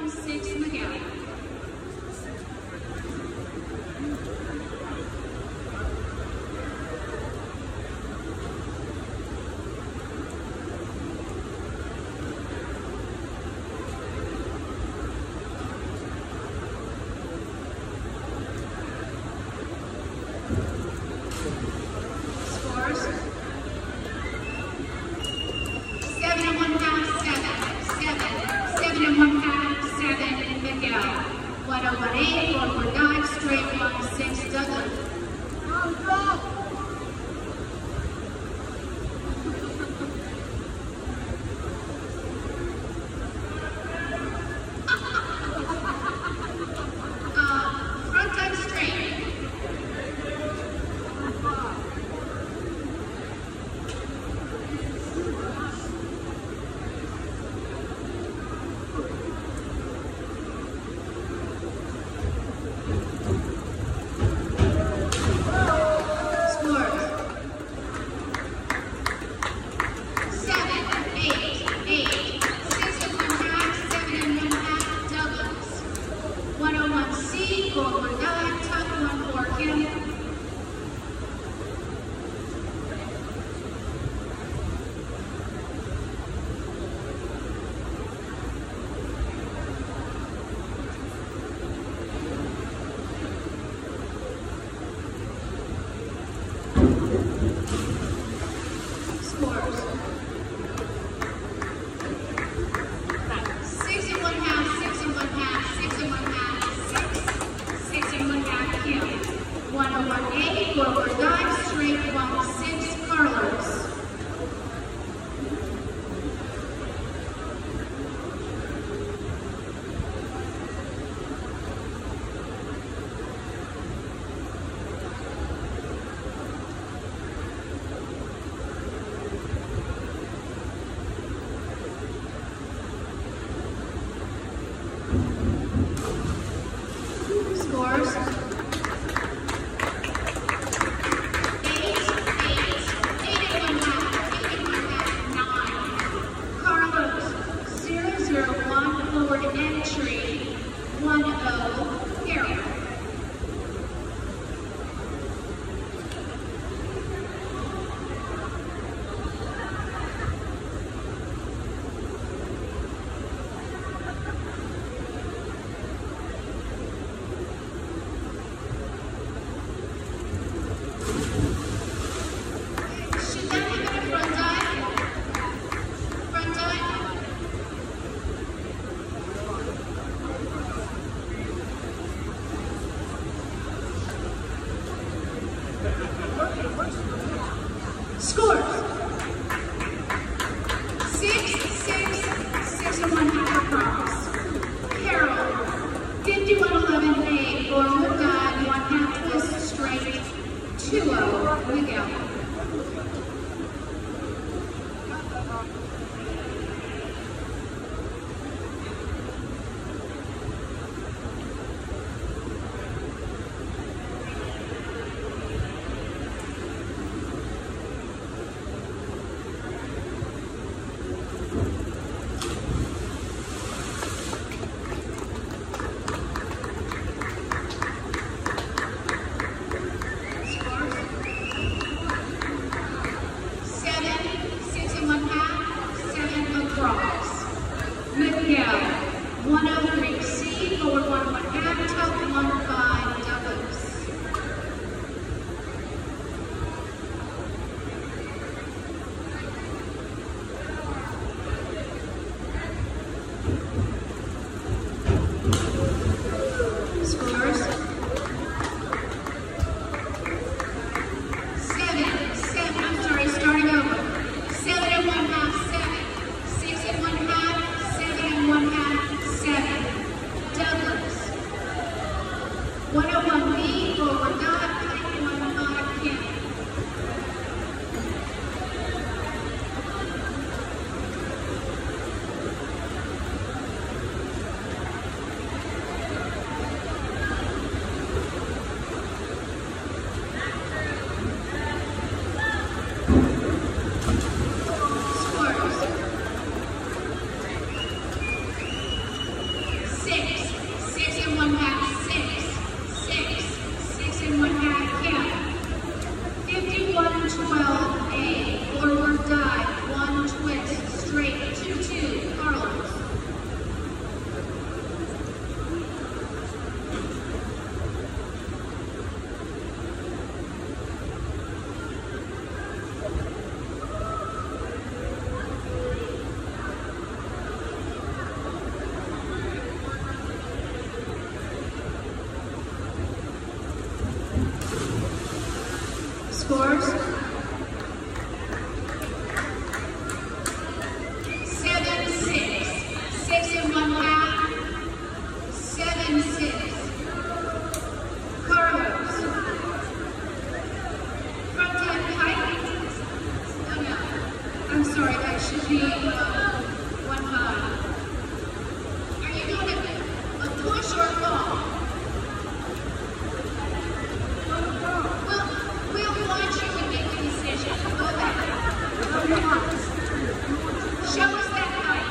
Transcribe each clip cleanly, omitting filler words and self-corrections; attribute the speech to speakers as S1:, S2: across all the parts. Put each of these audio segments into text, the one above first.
S1: 6 Miguel. Scores 7 and 1/2, 7 and 1/2, 7 Miguel. 101A, forward dive, straight 1-6 Douglas. Front dive straight. Forward dive, straight 1-6 Carlos. Scores 001 forward entry, 1-0 Harold. Should that have been a front dive? Front dive? Scores 7-6, 6 1/2, 7-6. Carlos, front end kite. Oh no, I'm sorry, that should be 1/5. Are you doing a push or a fall? We'll watch you and make a decision. Go back. Show us that kite.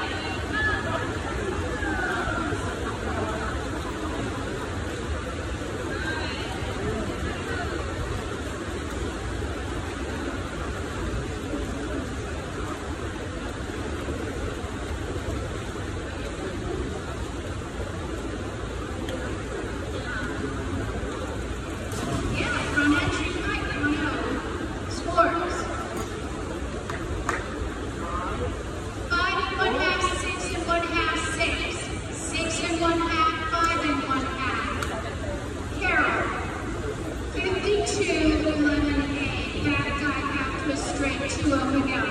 S1: Yeah, front entry kite, 1-0. Scores 5 1/2, 6 1/2, 6. 6 1/2, 5 1/2. Carol, 52-11-8. Back die, half twist straight, 2 open out.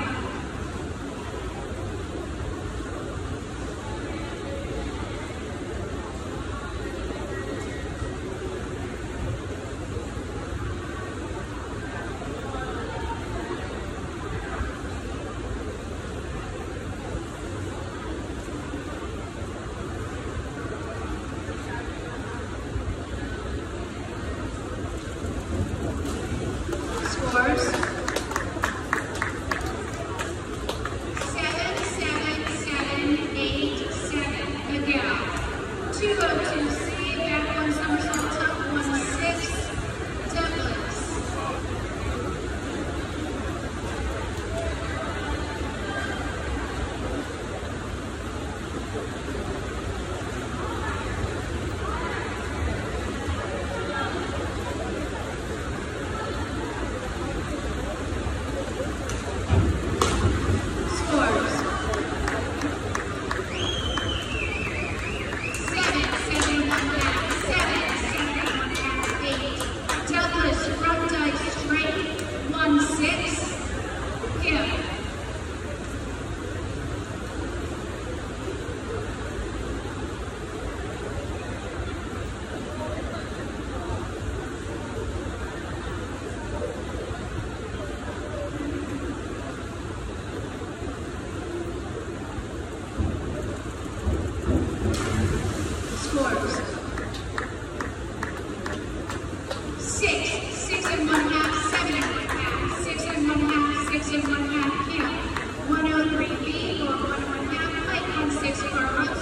S1: Scores 7-7-7-8-7. Miguel, 202C, back one somersault, top 1-6, Douglas. Scores 7 1/2, 7 1/2, 8. Douglas, front dive straight, 1-6. Kim. Scores 6 1/2, 7 1/2, 6 1/2, 6 1/2, Kim. 103B or 1 1/2, plate 1-6, Carlos.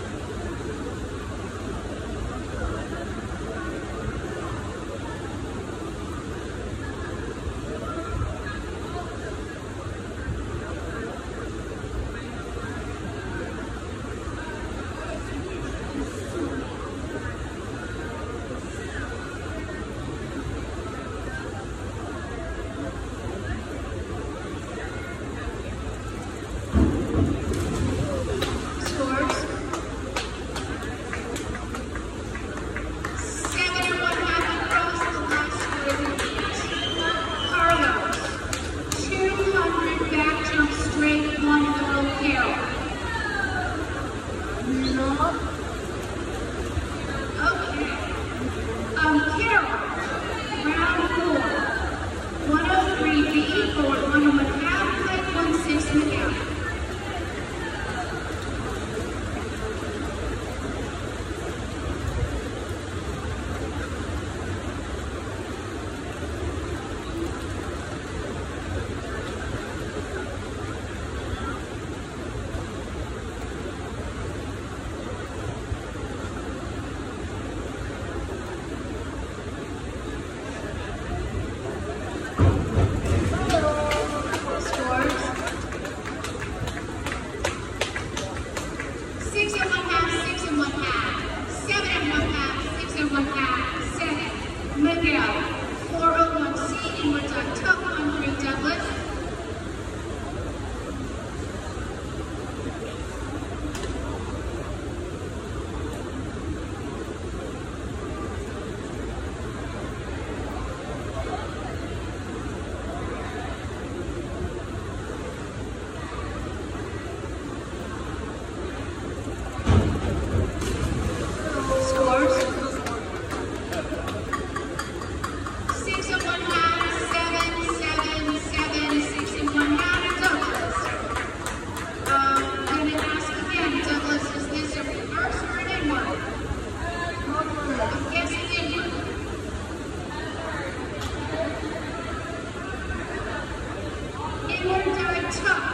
S1: Scores 7 1/2 across the last with 8. Carlos, 200 back jump straight, 1-0 Carol. Okay. Carol, round 4. 103B or 1 1/2, plate 1-6 Miguel. Scores 6 1/2, 6 1/2, 7 1/2, 6 1/2, 7. Miguel, 401C, inward dive, top 1-3, Douglas. I'm guessing inward. Inward dive tuck.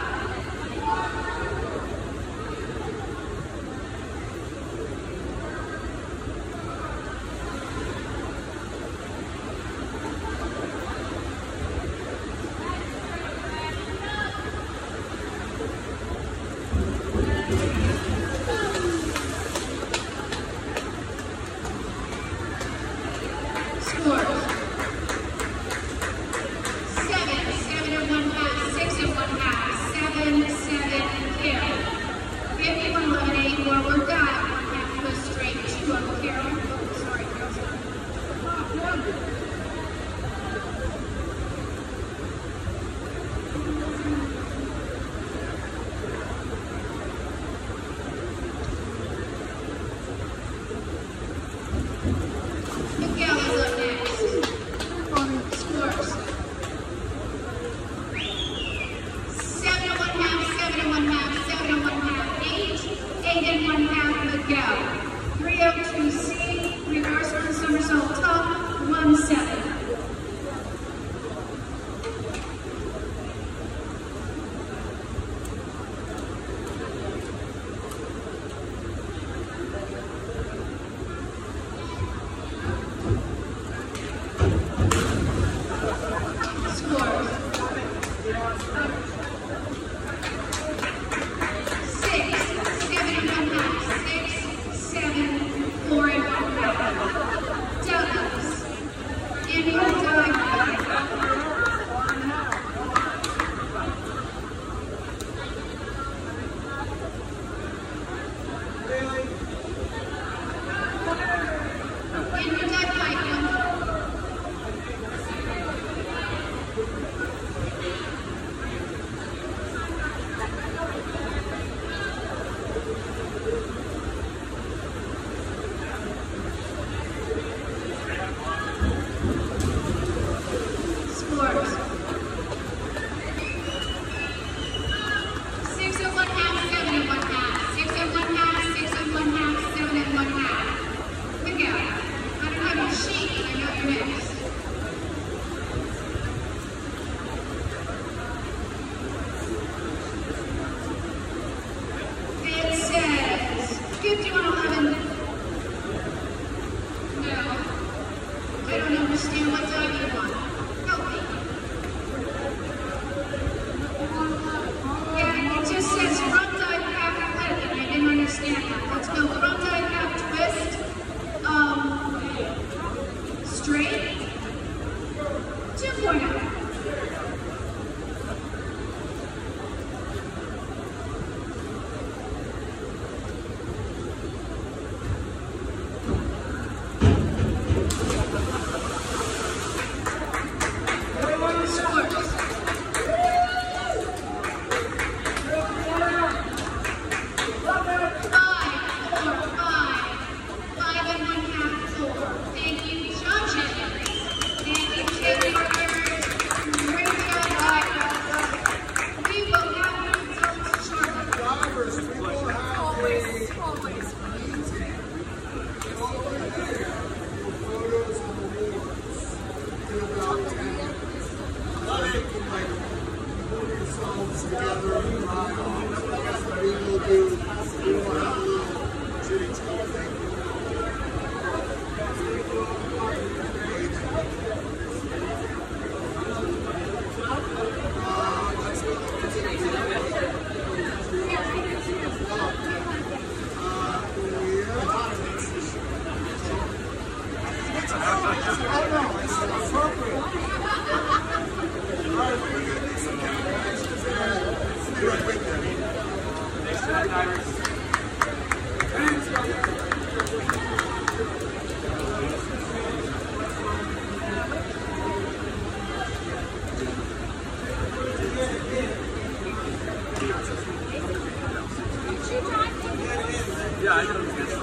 S2: Yeah, I know.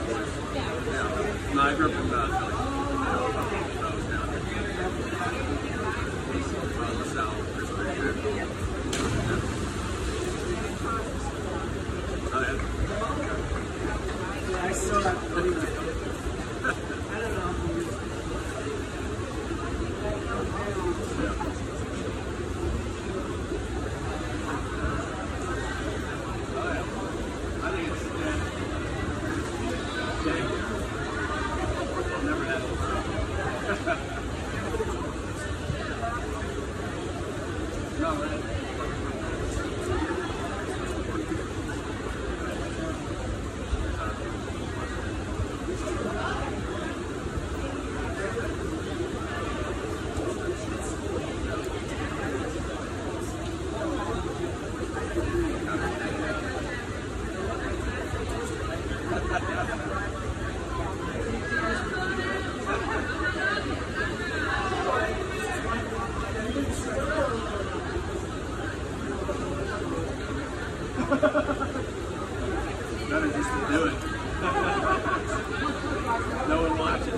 S2: Yeah. No, I grew up in Philly. I was down here. The South. There's very good. Oh, yeah. Better just to do it. No one watches.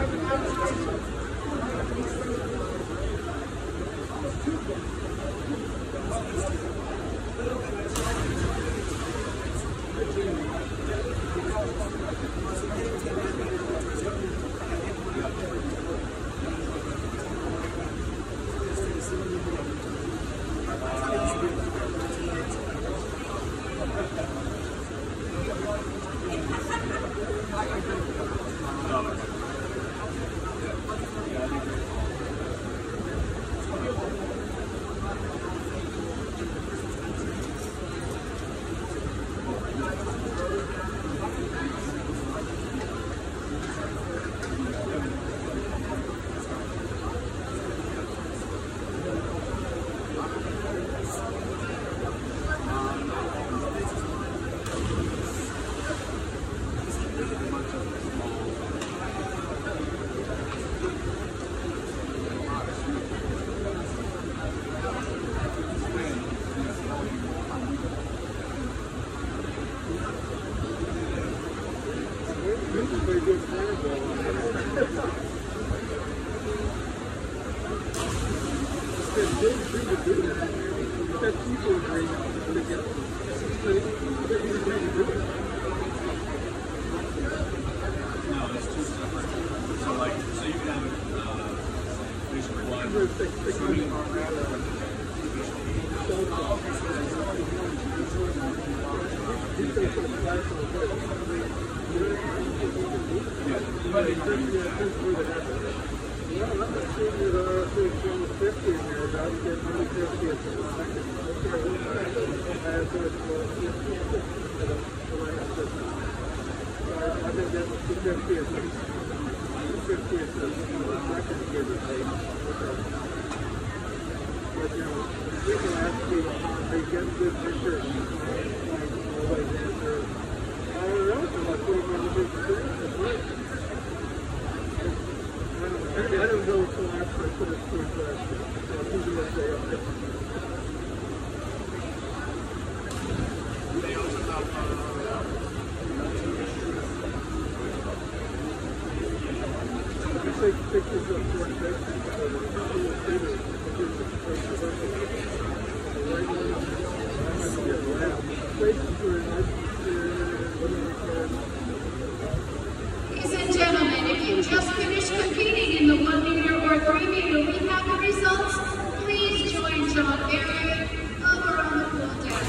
S1: Ladies and gentlemen, if you just finished competing in the 1 meter or 3 meter recap results, please join John Barry over on the pool deck.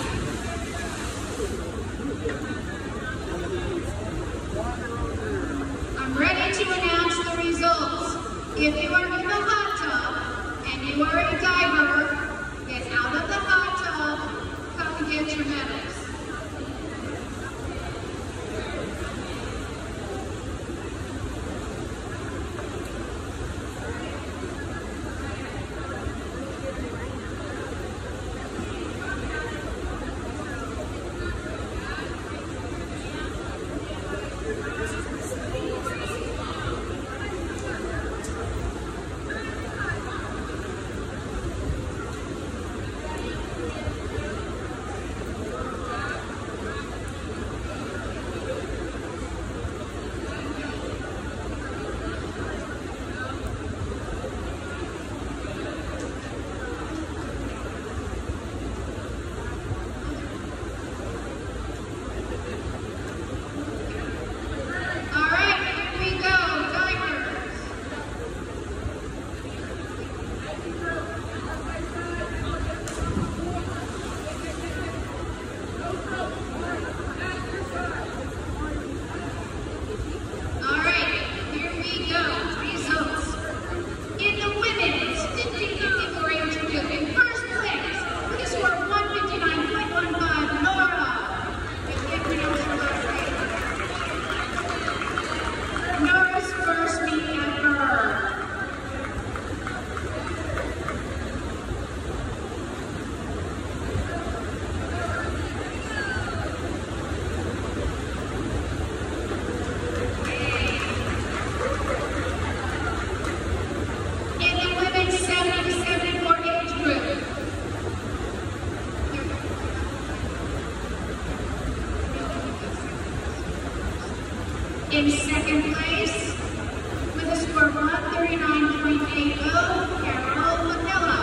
S1: I'm ready to announce the results. If you are in the hot tub and you are a diver, get out of the hot tub, come and get your medals. second place, with a score of 139.80, Carol Manila.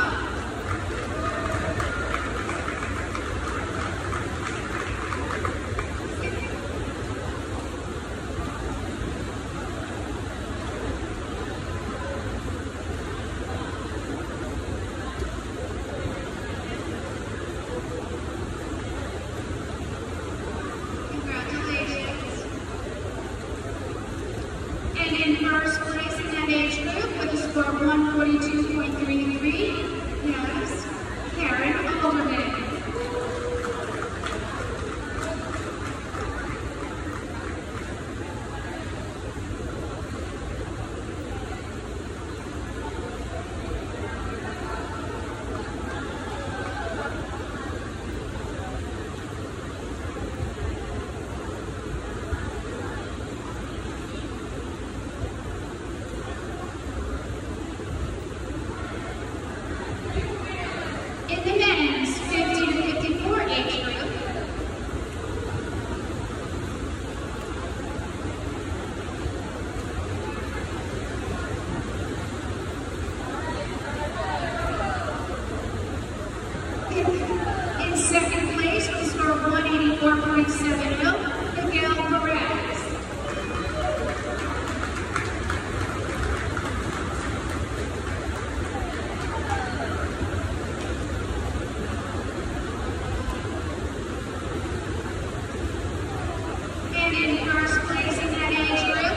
S1: And in first place in that age group with a score of 142.33, yes, Karen Alderman. In the men's 50 to 54 age group, in second place with a score of 184.70, Miguel Perez. And in first place in that age group,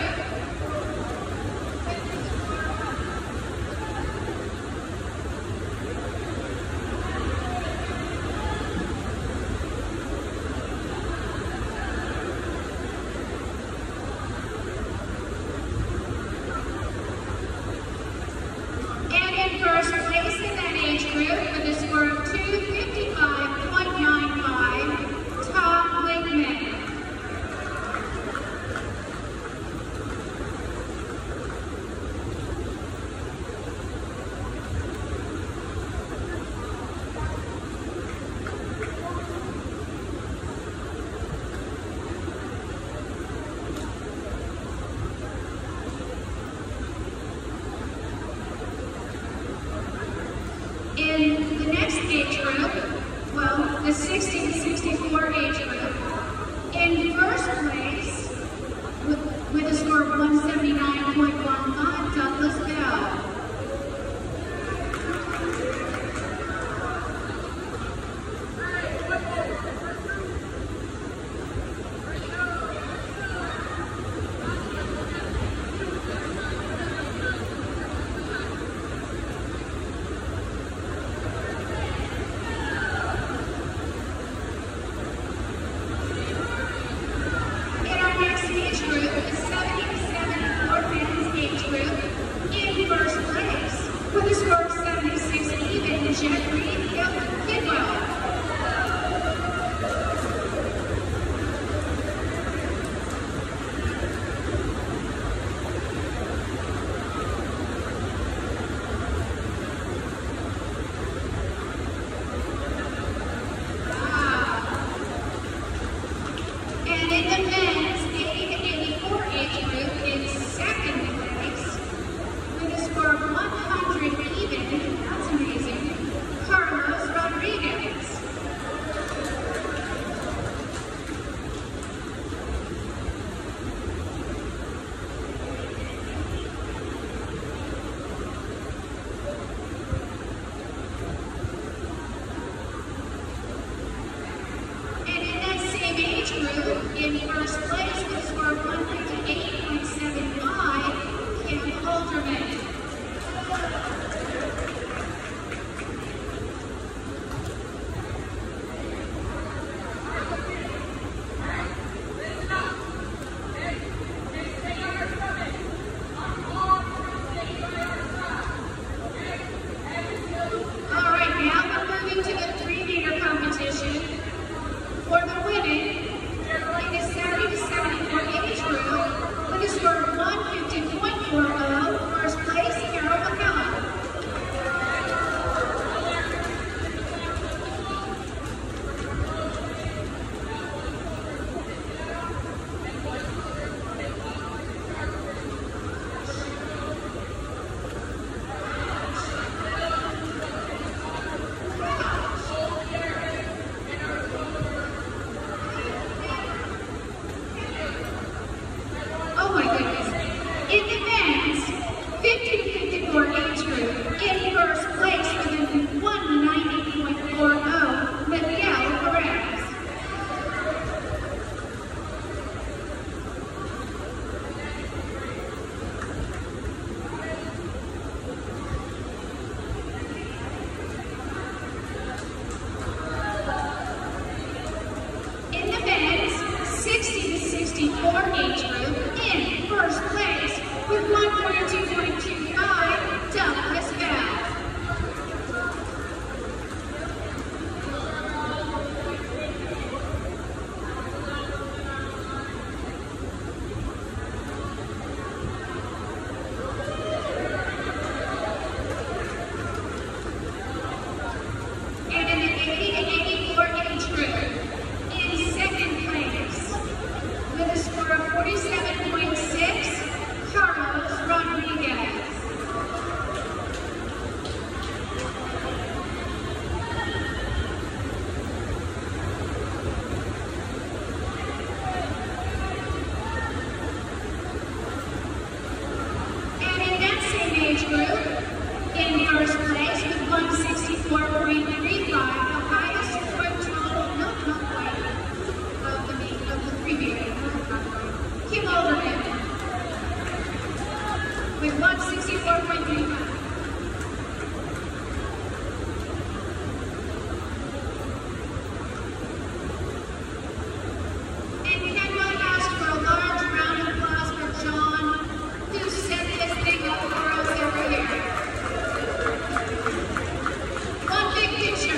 S1: with a score of 255.95, Tom Lakeman. In the next age group, well, the 60 to 64 age group, in first place, with a score of 179.15, Douglas Bell. In our next age group, the 70 to 79 42.25, Douglas Bell. And in the 80 to 84 age group, in second place, with a score of 47.6, Carlos Rodriguez. And in that same age group, in first place with 164.35, the highest score total, not quite, of the three-meter, Kim Overman, with 164.35. And can I ask for a large round of applause for John, who set this thing up for us every year. One big picture.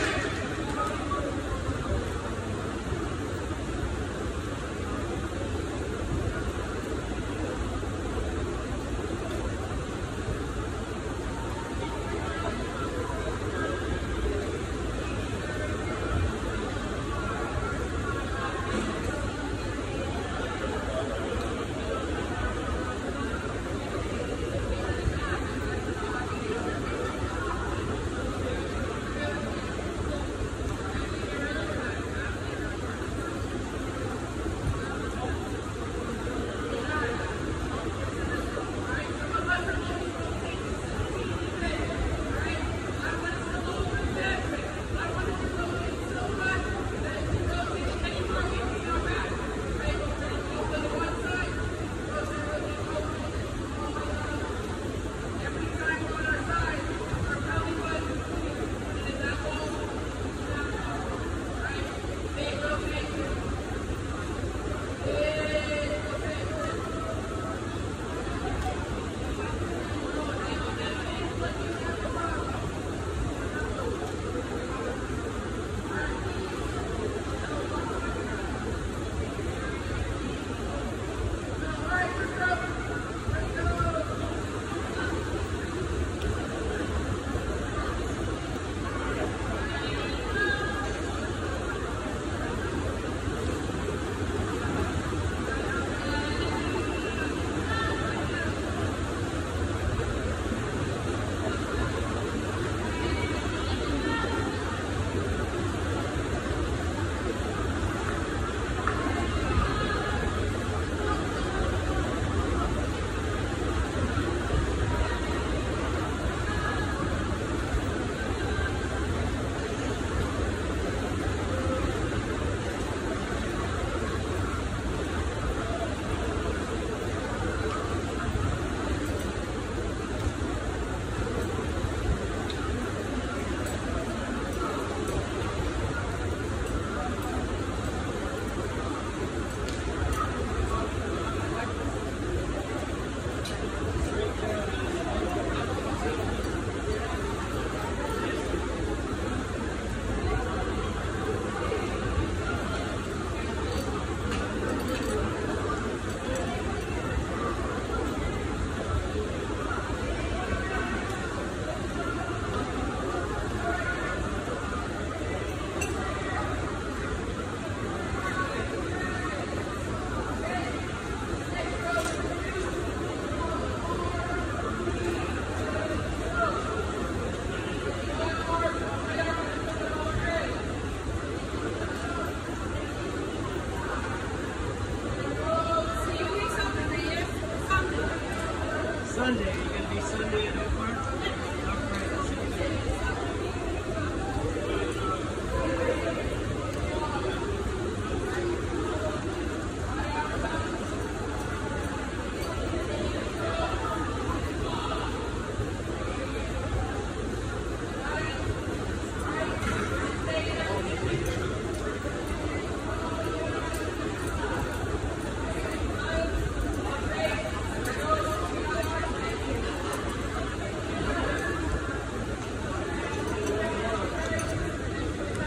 S3: Sunday. You gonna be Sunday at Oak Park?